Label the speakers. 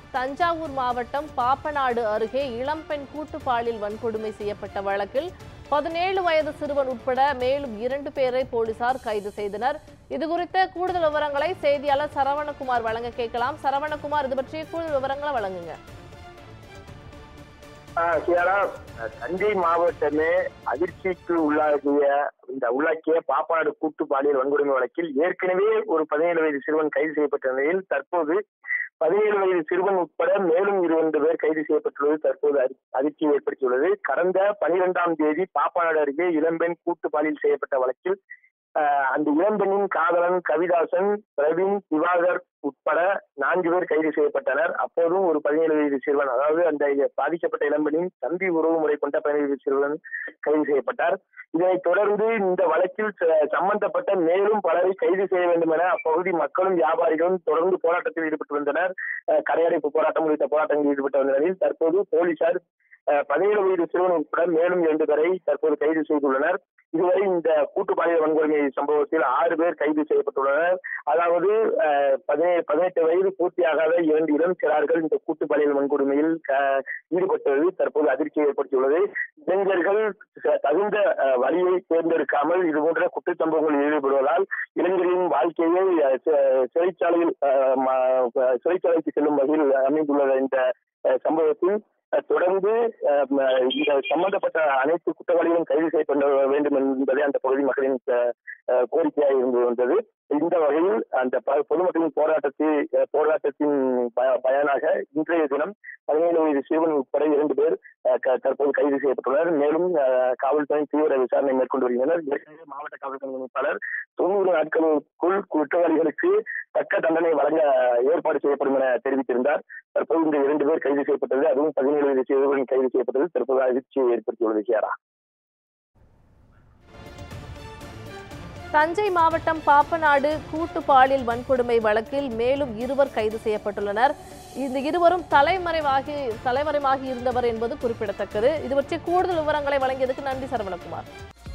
Speaker 1: தஞ்சாவூர் மாவட்டம் பாப்பநாடு அருகே இளம்பெண் கூட்டுப்பாலியல் வன்கொடுமை செய்யப்பட்ட வழக்கில் 17 வயது சிறுவன் உட்பட மேலும் 2 பேரை போலீசார் கைது செய்தனர். இதுகுறித்த கூடுதல் விவரங்களை செய்தியாளர் சரவணகுமார் வழங்க கேட்கலாம். சரவணகுமார், இது பற்றிய கூடுதல் விவரங்களை வழங்குங்க.
Speaker 2: தஞ்சை மாவட்டமே அதிர்ச்சிக்கு உள்ளாக்கிய பாப்பாடு கூட்டு பாலியல் வன்கொடுமை வழக்கில் ஏற்கனவே ஒரு 17 வயது சிறுவன் கைது செய்யப்பட்ட நிலையில் தற்போது 17 வயது சிறுவன் உட்பட மேலும் 2 பேர் கைது செய்யப்பட்டுள்ளது தற்போது அதிர்ச்சியை ஏற்படுத்தியுள்ளது. கடந்த 12ஆம் தேதி பாப்பாடு அருகே இளம்பெண் கூட்டு பாலியல் செய்யப்பட்ட வழக்கில் அந்த இளம்பெண்ணின் காதலன் கவிதாசன், பிரவீன், திவாகர் உட்பட 4 பேர் கைது செய்யப்பட்டனர். அப்போதும் ஒரு 17 வயது சிறுவன், அதாவது அந்த பாதிக்கப்பட்ட இளம்பெண்ணின் தம்பி உறவு முறை கொண்ட 17 வயது சிறுவன் கைது செய்யப்பட்டார். இதனைத் தொடர்ந்து இந்த வழக்கில் சம்பந்தப்பட்ட மேலும் பலரை கைது செய்ய வேண்டும் என அப்பகுதி மக்களும் வியாபாரிகளும் தொடர்ந்து போராட்டத்தில் ஈடுபட்டு வந்தனர். கடையடைப்பு போராட்டம் உள்ளிட்ட போராட்டங்களில் ஈடுபட்டு வந்த நிலையில் தற்போது போலீசார் 17 வயது சிறுவன் உட்பட மேலும் 2 பேரை தற்போது கைது செய்துள்ளனர். இதுவரை இந்த கூட்டு பாலியல் வன்கொடுமை சம்பவத்தில் 6 பேர் கைது செய்யப்பட்டுள்ளனர். அதாவது 18 வயது பூர்த்தியாகாத 2 இளம் சிறார்கள் இந்த கூட்டு பாலியல் வன்கொடுமையில் ஈடுபட்டது தற்போது அதிர்ச்சியை ஏற்படுத்தியுள்ளது. இளைஞர்கள் தகுந்த வழியை தேர்ந்தெடுக்காமல் இதுபோன்ற குற்றச்சம்பவங்களில் ஈடுபடுவதால் இளைஞர்களின் வாழ்க்கையை சிறைச்சாலைக்கு செல்லும் வகையில் அமைந்துள்ள இந்த சம்பவத்தில் தொடர்ந்து இந்த சம்பந்தப்பட்ட அனைத்து குற்றவாளிகளும் கைது செய்யப்பட வேண்டும் என்பதே அந்த பகுதி மக்களின் கோரிக்கையாக இருந்து வந்தது. இந்த வகையில் அந்த பொதுமக்களின் போராட்டத்தின் பயனாக இன்றைய தினம் 17 வயது சிறுவன் உட்பட 2 பேர் தற்போது கைது செய்யப்பட்டுள்ளனர். மேலும் காவல்துறை தீவிர விசாரணை மேற்கொண்டு வருகின்றனர். ஏற்கனவே மாவட்ட காவல் கண்காணிப்பாளர் 90 நாட்களுக்குள் குற்றவாளிகளுக்கு தக்க தண்டனை வழங்க ஏற்பாடு செய்யப்படும் என தெரிவித்திருந்தார். தற்போது இந்த 2 பேர் கைது செய்யப்பட்டது, அதுவும் 17 வயது சிறுவன் கைது செய்யப்பட்டது தற்போது அதிர்ச்சியை ஏற்படுத்தியுள்ளது. கியாரா,
Speaker 1: தஞ்சை மாவட்டம் பாப்பநாடு கூட்டு பாலியல் வன்கொடுமை வழக்கில் மேலும் 2 கைது செய்யப்பட்டுள்ளனர். இந்த இருவரும் தலைமறைவாகி இருந்தவர் என்பது குறிப்பிடத்தக்கது. இது பற்றி கூடுதல் விவரங்களை வழங்கியதுக்கு நன்றி சரவணகுமார்.